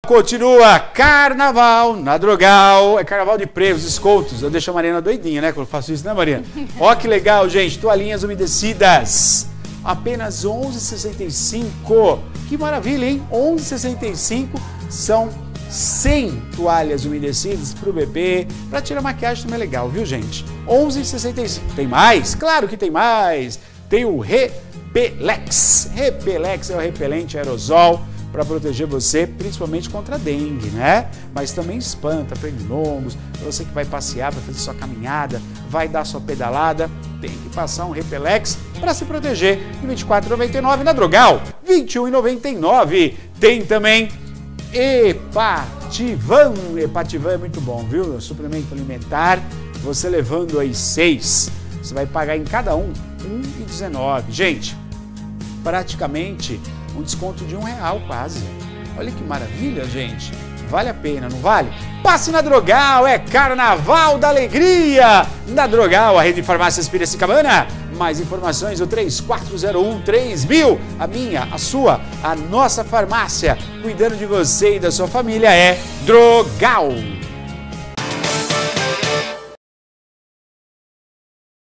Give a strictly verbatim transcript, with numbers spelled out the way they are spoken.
Continua carnaval na Drogal, é carnaval de prêmios, descontos. Eu deixo a Mariana doidinha, né, quando eu faço isso, né, Mariana? Ó que legal, gente, toalhinhas umedecidas, apenas onze reais e sessenta e cinco centavos. Que maravilha, hein? onze reais e sessenta e cinco centavos, são cem toalhas umedecidas para o bebê, para tirar maquiagem também é legal, viu, gente? onze reais e sessenta e cinco centavos. Tem mais? Claro que tem mais. Tem o Repelex. Repelex é o repelente aerosol para proteger você, principalmente contra a dengue, né? Mas também espanta pernilongos, você que vai passear, vai fazer sua caminhada, vai dar sua pedalada, tem que passar um Repelex para se proteger. De vinte e quatro reais e noventa e nove centavos na Drogal, vinte e um reais e noventa e nove centavos. Tem também Hepativan. Hepativan é muito bom, viu? É um suplemento alimentar, você levando aí seis, você vai pagar em cada um um real e dezenove centavos. Gente, praticamente um desconto de um real quase. Olha que maravilha, gente. Vale a pena, não vale? Passe na Drogal, é Carnaval da Alegria. Na Drogal, a rede de farmácias Piracicabana. Mais informações, o três quatro zero um três mil. A minha, a sua, a nossa farmácia, cuidando de você e da sua família é Drogal.